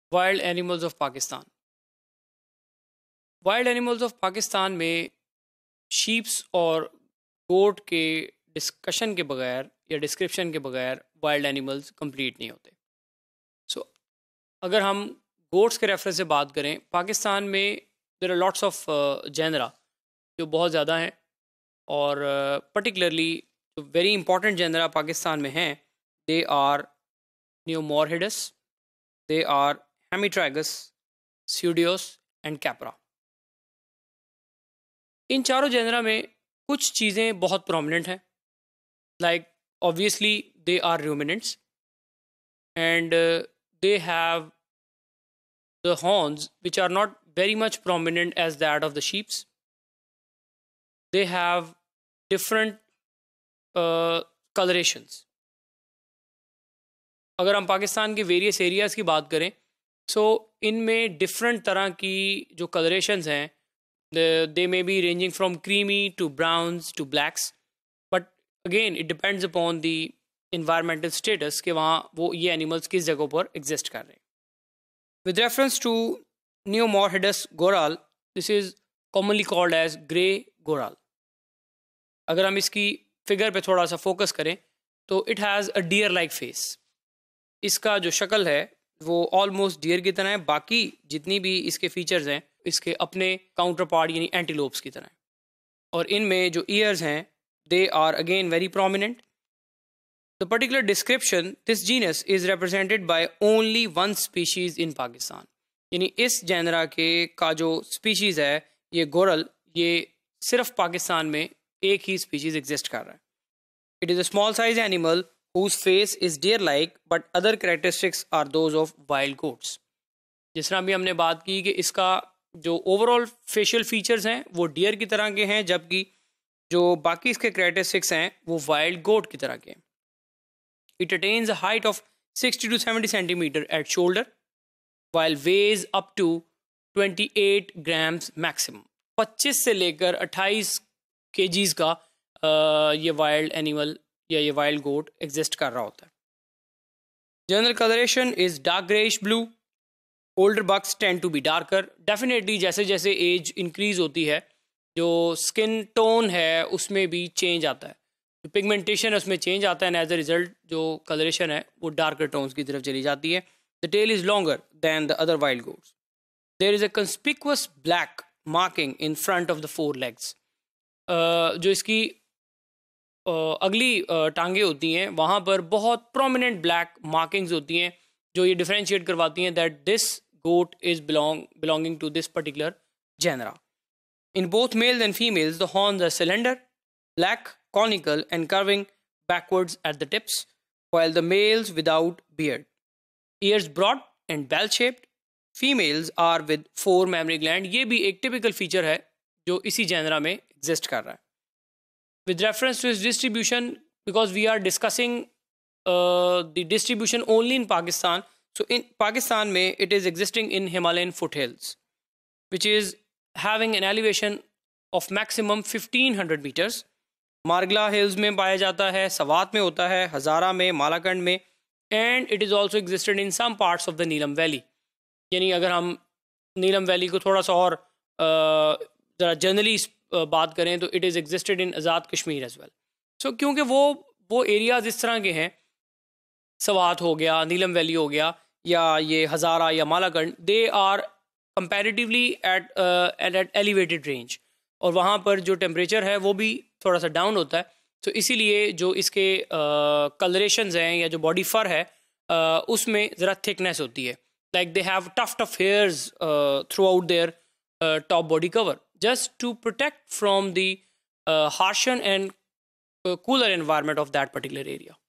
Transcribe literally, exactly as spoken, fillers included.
Wild animals of Pakistan. Wild animals of Pakistan में sheeps और गोट के डिस्कशन के बगैर या डिस्क्रिप्शन के बगैर वाइल्ड एनिमल्स कंप्लीट नहीं होते। सो so, अगर हम गोट्स के रेफरेंस से बात करें, पाकिस्तान में there are lots of genera जो बहुत ज़्यादा हैं, और पर्टिकुलरली uh, जो वेरी इंपॉर्टेंट जेनरा पाकिस्तान में हैं, they are Naemorhedus, they are Hemitragus, Pseudois and Capra. इन चारों जेनरा में कुछ चीज़ें बहुत प्रोमिनेंट हैं, like obviously they are ruminants and they have the horns which are not very much prominent as that of the sheeps. They have different uh, colorations. अगर हम पाकिस्तान के वेरियस एरियाज़ की बात करें, सो so इनमें डिफरेंट तरह की जो कलरेशंस हैं, they may be ranging from creamy to browns to blacks, but again it depends upon the environmental status कि वहाँ वो ये एनिमल्स किस जगह पर एग्जिस्ट कर रहे हैं। With reference to Neomorhidus goral, this is commonly called as grey goral. अगर हम इसकी फिगर पे थोड़ा सा फोकस करें तो it has a deer like face. इसका जो शक्ल है वो ऑलमोस्ट डियर की तरह है। बाकी जितनी भी इसके फीचर्स हैं इसके अपने काउंटर पार्ट यानी एंटीलोप्स की तरह हैं, और इनमें जो ईयर्स हैं they are again very prominent. The particular description, this genus is represented by only one species in Pakistan, यानी इस जेनरा के का जो स्पीशीज़ है ये गोरल, ये सिर्फ पाकिस्तान में एक ही स्पीशीज़ एग्जिस्ट कर रहा है। It is a small size animal whose face is deer like but other characteristics are those of wild goats. जिस तरह भी हमने बात की कि इसका जो ओवरऑल फेशियल फीचर्स हैं वो डियर की तरह के हैं, जबकि जो बाकी इसके कैरेक्टरिस्टिक्स हैं वो वाइल्ड गोट की तरह के हैं। It attains a height of sixty to seventy centimetre at shoulder while weighs up to twenty-eight grams maximum। पच्चीस से लेकर अट्ठाईस केजीज का आ, ये वाइल्ड एनिमल या ये वाइल्ड गोट एग्जिस्ट कर रहा होता है। General colouration is dark greyish blue. Older bucks tend to be darker. Definitely जैसे जैसे एज इंक्रीज होती है जो स्किन टोन है उसमें भी चेंज आता है, जो पिगमेंटेशन है उसमें चेंज आता है, एंड एज अ रिजल्ट जो कलरेशन है वो डार्कर टोन्स की तरफ चली जाती है। The tail is longer than the other wild goats. There is a conspicuous black marking in front of the four legs. uh, जो इसकी uh, अगली uh, टांगे होती हैं वहाँ पर बहुत prominent black markings होती हैं जो ये differentiate करवाती हैं that this goat is belong belonging to this particular genera. In both males and females, the horns are cylinder, black, conical and curving backwards at the tips, while the males without beard. Ears broad and bell shaped. Females are with four mammary gland. ये भी एक typical feature है जो इसी genre में exist कर रहा है। With reference to its distribution, because we are discussing uh, the distribution only in Pakistan, so in Pakistan में it is existing in Himalayan foothills, which is having an elevation of maximum fifteen hundred meters. Margalla hills में पाया जाता है, सवात में होता है, हज़ारा में, मालाकंड में, and it is also existed in some parts of the Neelum valley. यानी अगर हम नीलम वैली को थोड़ा सा और ज़रा जनरली बात करें तो it is existed in Azad Kashmir as well. So क्योंकि वो वो एरियाज इस तरह के हैं, सवात हो गया, नीलम वैली हो गया, या ये हज़ारा या Malakand, they are comparatively at at at elevated range, और वहाँ पर जो टेम्परेचर है वो भी थोड़ा सा डाउन होता है। तो इसीलिए जो इसके कलरेशंस हैं या जो बॉडी फर है uh, उसमें ज़रा थिकनेस होती है, like they have tough tough hairs throughout their top body cover just to protect from the harsher and cooler environment of that particular area.